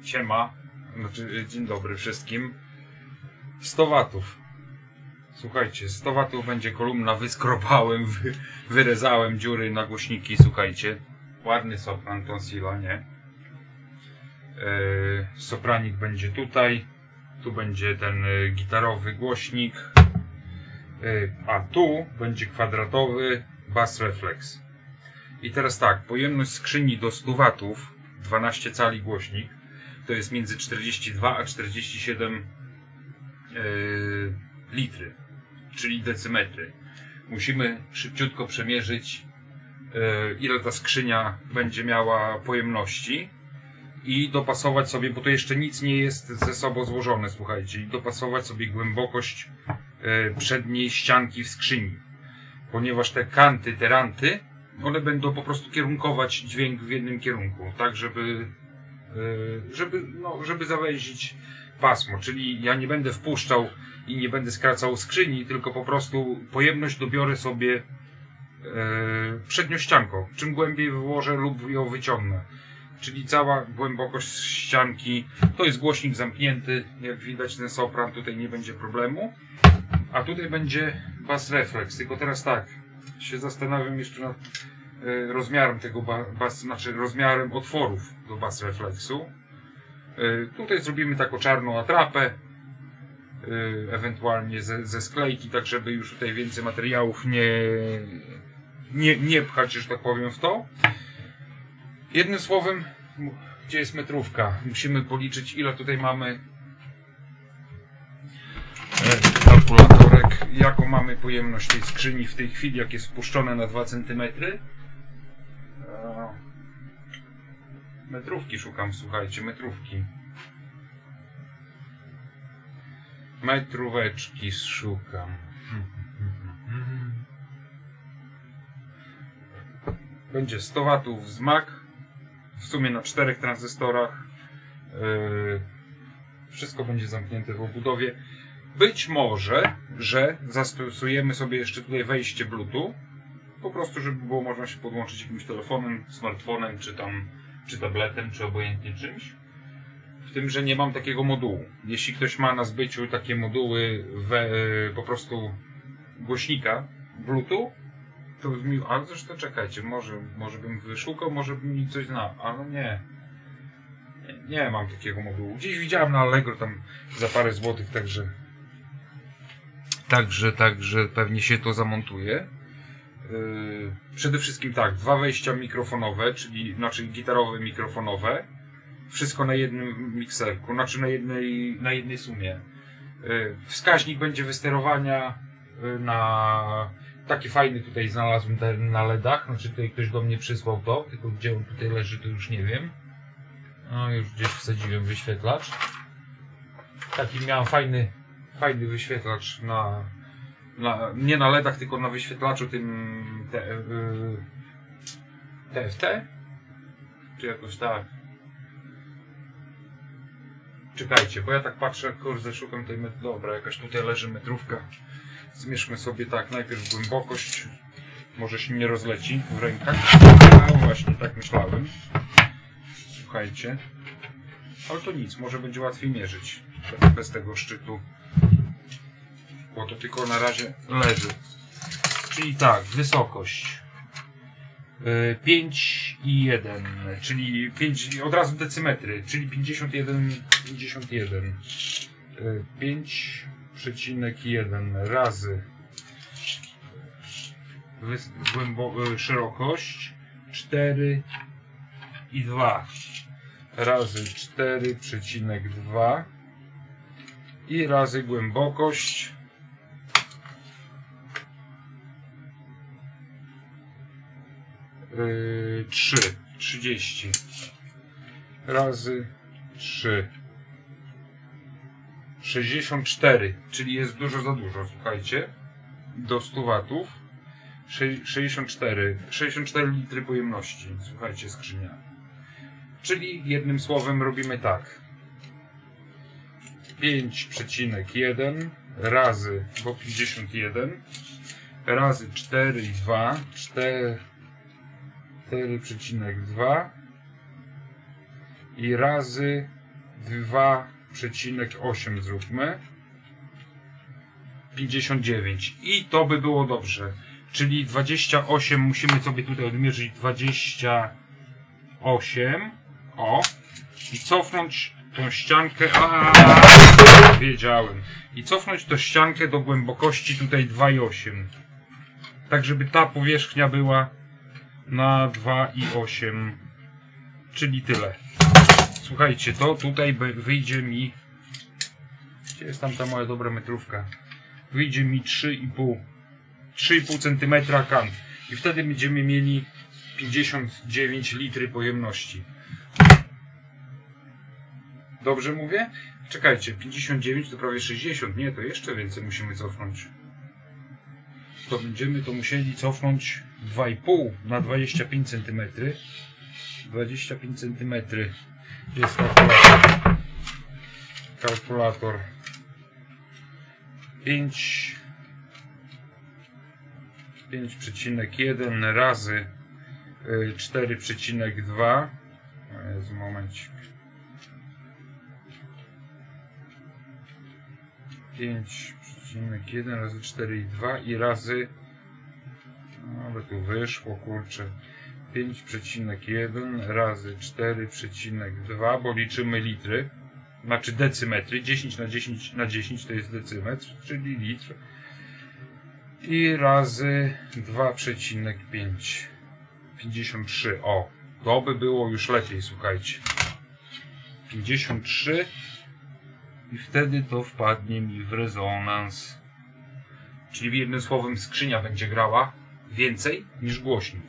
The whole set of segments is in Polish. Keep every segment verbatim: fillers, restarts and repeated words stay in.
Siema, znaczy dzień dobry wszystkim. sto watów. Słuchajcie, sto watów będzie kolumna, wyskrobałem, wy, wyrezałem dziury na głośniki, słuchajcie. Ładny sopran tonsila, nie? Yy, sopranik będzie tutaj. Tu będzie ten y, gitarowy głośnik. Yy, a tu będzie kwadratowy bass reflex. I teraz tak, pojemność skrzyni do stu watów, dwanaście cali głośnik, to jest między czterdzieści dwa a czterdzieści siedem yy, litry, czyli decymetry. Musimy szybciutko przemierzyć, yy, ile ta skrzynia będzie miała pojemności i dopasować sobie, bo to jeszcze nic nie jest ze sobą złożone, słuchajcie, i dopasować sobie głębokość yy, przedniej ścianki w skrzyni, ponieważ te kanty, te ranty, one będą po prostu kierunkować dźwięk w jednym kierunku, tak żeby żeby, no, żeby zawęzić pasmo, czyli ja nie będę wpuszczał i nie będę skracał skrzyni, tylko po prostu pojemność dobiorę sobie e, przednią ścianką, czym głębiej wyłożę lub ją wyciągnę, czyli cała głębokość ścianki. To jest głośnik zamknięty, jak widać ten sopran, tutaj nie będzie problemu, a tutaj będzie bass reflex, tylko teraz tak, się zastanawiam jeszcze nad rozmiarem tego bas, znaczy rozmiarem otworów do bass reflexu. Yy, tutaj zrobimy taką czarną atrapę, yy, ewentualnie ze, ze sklejki, tak żeby już tutaj więcej materiałów nie, nie, nie pchać, że tak powiem, w to. Jednym słowem, gdzie jest metrówka? Musimy policzyć, ile tutaj mamy yy, kalkulatorek, jaką mamy pojemność tej skrzyni w tej chwili, jak jest wpuszczone na dwa centymetry. Metrówki szukam, słuchajcie, metrówki. Metróweczki szukam. Będzie sto watów wzmak. W sumie na czterech tranzystorach. Yy, wszystko będzie zamknięte w obudowie. Być może, że zastosujemy sobie jeszcze tutaj wejście Bluetooth. Po prostu, żeby było można się podłączyć jakimś telefonem, smartfonem, czy tam, czy tabletem, czy obojętnie czymś. W tym, że nie mam takiego modułu. Jeśli ktoś ma na zbyciu takie moduły we, po prostu głośnika Bluetooth, to mi, ale zresztą czekajcie, może, może bym wyszukał, może bym mi coś znał, ale nie. nie. Nie mam takiego modułu. Gdzieś widziałem na Allegro tam za parę złotych, także także, także pewnie się to zamontuje. Yy, przede wszystkim tak, dwa wejścia mikrofonowe, czyli znaczy gitarowe mikrofonowe, wszystko na jednym mikserku, znaczy na jednej, na jednej sumie. Yy, wskaźnik będzie wysterowania yy, na taki fajny, tutaj znalazłem ten na ledach, znaczy tutaj ktoś do mnie przysłał to, tylko gdzie on tutaj leży, to już nie wiem. No już gdzieś wsadziłem wyświetlacz. Taki miałem fajny, fajny wyświetlacz na Na, nie na ledach, tylko na wyświetlaczu tym te, yy, T F T? Czy jakoś tak? Czekajcie, bo ja tak patrzę, kurde, szukam tej met... Dobra, jakaś tutaj leży metrówka. Zmierzmy sobie tak, najpierw głębokość. Może się nie rozleci w rękach. No właśnie, tak myślałem. Słuchajcie. Ale to nic, może będzie łatwiej mierzyć. Bez tego szczytu. Bo to tylko na razie leży. Czyli tak, wysokość yy, pięć i jeden, czyli pięć, od razu decymetry, czyli pięćdziesiąt jeden, pięćdziesiąt jeden. Yy, pięć przecinek jeden razy głębo- szerokość cztery i dwa razy cztery przecinek dwa i razy głębokość Yy, trzy, trzydzieści razy trzy, sześćdziesiąt cztery, czyli jest dużo za dużo, słuchajcie, do stu watów, sześćdziesiąt cztery, sześćdziesiąt cztery litry pojemności, słuchajcie, skrzynia. Czyli jednym słowem robimy tak, pięć przecinek jeden razy, bo pięćdziesiąt jeden, razy cztery i dwa, cztery przecinek dwa i razy dwa przecinek osiem zróbmy. pięćdziesiąt dziewięć. I to by było dobrze. Czyli dwadzieścia osiem musimy sobie tutaj odmierzyć dwadzieścia osiem. O. I cofnąć tą ściankę. A, wiedziałem. I cofnąć tą ściankę do głębokości tutaj dwa i osiem. Tak, żeby ta powierzchnia była na dwa i osiem. Czyli tyle. Słuchajcie, to tutaj wyjdzie mi... Gdzie jest tam ta moja dobra metrówka? Wyjdzie mi trzy i pół centymetra kan. I wtedy będziemy mieli pięćdziesiąt dziewięć litry pojemności. Dobrze mówię? Czekajcie, pięćdziesiąt dziewięć to prawie sześćdziesiąt. Nie, to jeszcze więcej musimy cofnąć. To będziemy to musieli cofnąć dwa i pół na dwadzieścia pięć centymetrów. dwadzieścia pięć centymetrów. Gdzie jest kalkulator? Kalkulator. pięć przecinek jeden razy cztery przecinek dwa. Jest momencik. pięć przecinek jeden razy cztery i dwa i razy, no ale tu wyszło, kurczę, pięć przecinek jeden razy cztery przecinek dwa, bo liczymy litry, znaczy decymetry, dziesięć na dziesięć na dziesięć to jest decymetr, czyli litr, i razy dwa przecinek pięć, pięćdziesiąt trzy. O, to by było już lepiej, słuchajcie, pięćdziesiąt trzy. I wtedy to wpadnie mi w rezonans. Czyli jednym słowem skrzynia będzie grała więcej niż głośnik.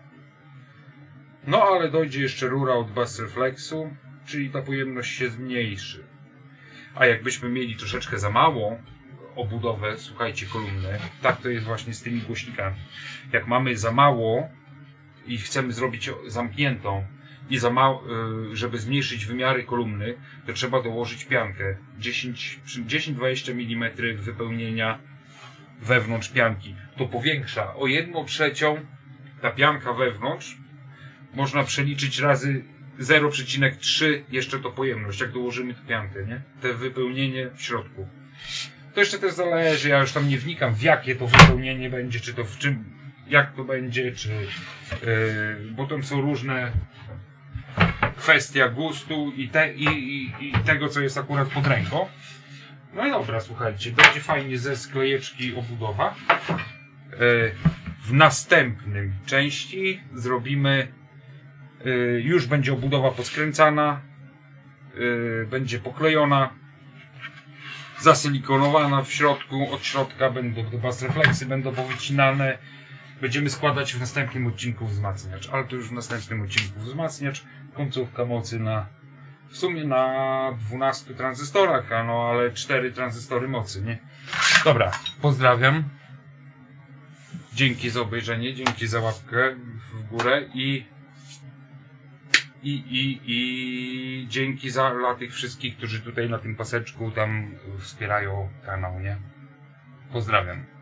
No ale dojdzie jeszcze rura od Bass Reflexu, czyli ta pojemność się zmniejszy. A jakbyśmy mieli troszeczkę za małą obudowę, słuchajcie, kolumny, tak to jest właśnie z tymi głośnikami. Jak mamy za mało i chcemy zrobić zamkniętą, i za mało, żeby zmniejszyć wymiary kolumny, to trzeba dołożyć piankę dziesięć do dwudziestu milimetrów wypełnienia wewnątrz pianki. To powiększa o jedną trzecią ta pianka wewnątrz. Można przeliczyć razy zero przecinek trzy jeszcze to pojemność, jak dołożymy tę piankę, nie? Te wypełnienie w środku. To jeszcze też zależy, ja już tam nie wnikam, w jakie to wypełnienie będzie, czy to w czym, jak to będzie, czy yy, bo tam są różne kwestia gustu i, te, i, i, i tego, co jest akurat pod ręką. No i dobra, słuchajcie, będzie fajnie ze sklejeczki obudowa. Yy, w następnym części zrobimy, yy, już będzie obudowa poskręcana, yy, będzie poklejona, zasylikonowana w środku, od środka będą te Bass Reflexy będą powycinane. Będziemy składać w następnym odcinku wzmacniacz, ale to już w następnym odcinku wzmacniacz, końcówka mocy na, w sumie na dwunastu tranzystorach, a no ale cztery tranzystory mocy, nie? Dobra, pozdrawiam. Dzięki za obejrzenie, dzięki za łapkę w górę i i, i, i dzięki za dla tych wszystkich, którzy tutaj na tym paseczku tam wspierają kanał, nie? Pozdrawiam.